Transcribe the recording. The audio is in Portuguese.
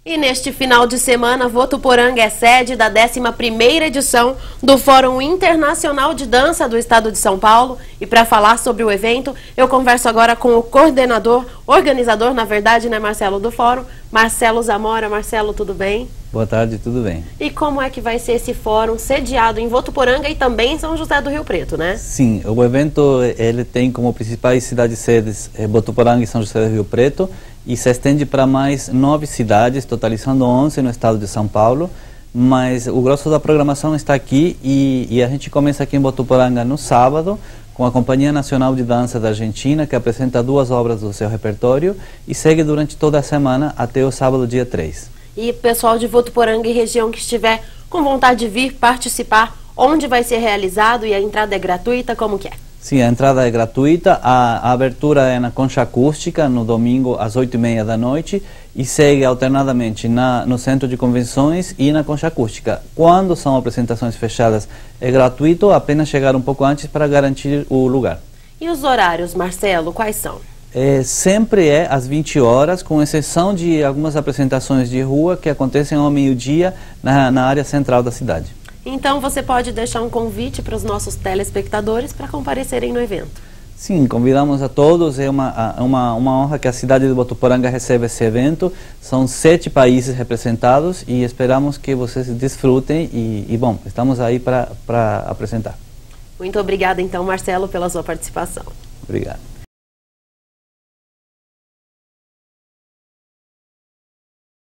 E neste final de semana, Votuporanga é sede da 11ª edição do Fórum Internacional de Dança do Estado de São Paulo. E para falar sobre o evento, eu converso agora com o coordenador, organizador, na verdade, né, Marcelo, do Fórum, Marcelo Zamora. Marcelo, tudo bem? Boa tarde, tudo bem. E como é que vai ser esse fórum sediado em Votuporanga e também em São José do Rio Preto, né? Sim, o evento ele tem como principais cidades-sedes Votuporanga e São José do Rio Preto e se estende para mais 9 cidades, totalizando 11 no estado de São Paulo, mas o grosso da programação está aqui e a gente começa aqui em Votuporanga no sábado, com a Companhia Nacional de Dança da Argentina, que apresenta 2 obras do seu repertório e segue durante toda a semana até o sábado, dia 3. E pessoal de Votuporanga e região que estiver com vontade de vir participar, onde vai ser realizado e a entrada é gratuita, como que é? Sim, a entrada é gratuita, a abertura é na Concha Acústica, no domingo às 8h30 da noite e segue alternadamente no Centro de Convenções e na Concha Acústica. Quando são apresentações fechadas é gratuito, apenas chegar um pouco antes para garantir o lugar. E os horários, Marcelo, quais são? Sempre é às 20 horas, com exceção de algumas apresentações de rua que acontecem ao meio-dia na área central da cidade. Então você pode deixar um convite para os nossos telespectadores para comparecerem no evento. Sim, convidamos a todos, é uma honra que a cidade de Votuporanga receba esse evento. São 7 países representados e esperamos que vocês desfrutem e bom, estamos aí para apresentar. Muito obrigada então, Marcelo, pela sua participação. Obrigado.